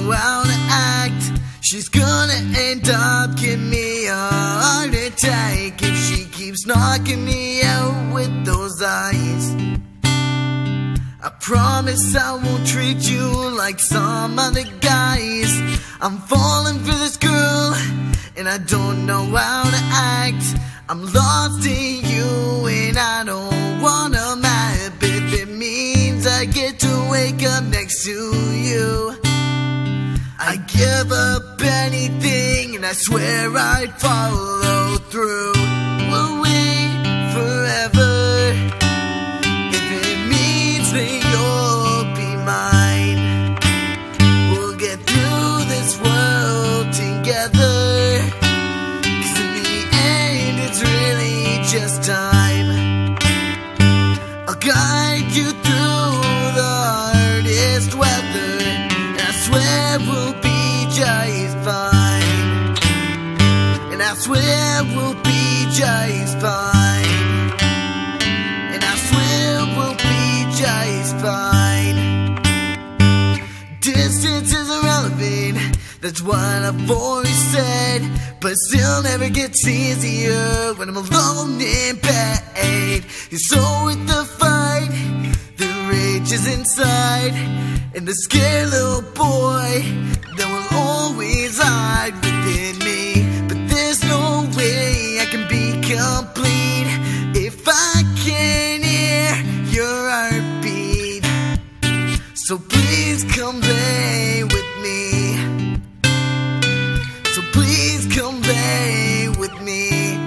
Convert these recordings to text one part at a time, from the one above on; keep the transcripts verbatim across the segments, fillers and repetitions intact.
know how to act. She's gonna end up giving me a heart attack if she keeps knocking me out with those eyes. I promise I won't treat you like some other guys. I'm falling for this girl and I don't know how to act. I'm lost in you and I don't wanna map if it means I get to wake up next to you. I give up anything and I swear I'd follow through. We'll wait forever if it means that you'll be mine. We'll get through this world together, 'cause in the end it's really just time. I'll guide you through the hardest weather, and I swear we'll be just fine. And I swear we'll be just fine. And I swear we'll be just fine. Distance is irrelevant, that's what I've always said, but it still never gets easier when I'm alone in bed. You're so with the fight, the rage is inside, and the scared little boy that will always hide within me. But there's no way I can be complete if I can't hear your heartbeat. So please come play with me. So please come play with me.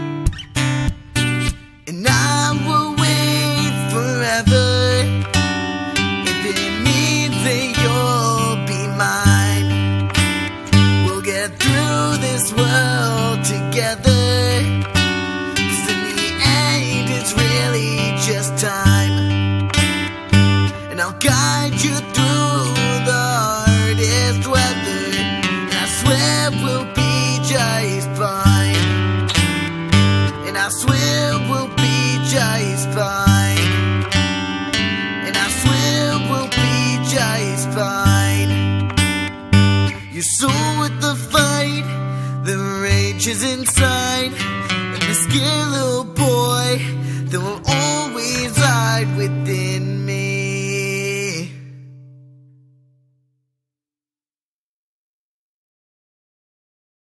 And I will wait forever if it means that you'll be mine. We'll get through this world together, 'cause in the end it's really just time. And I'll guide you through the hardest weather, and I swear we'll be just fine. And I swear we'll be just fine. And I swear we'll be just fine. You're so with the fight, the rage is inside, and the scared little boy